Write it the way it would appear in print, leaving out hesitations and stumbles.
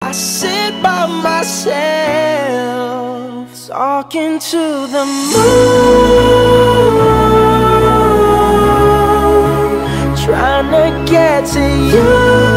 I sit by myself, talking to the moon, trying to get to you.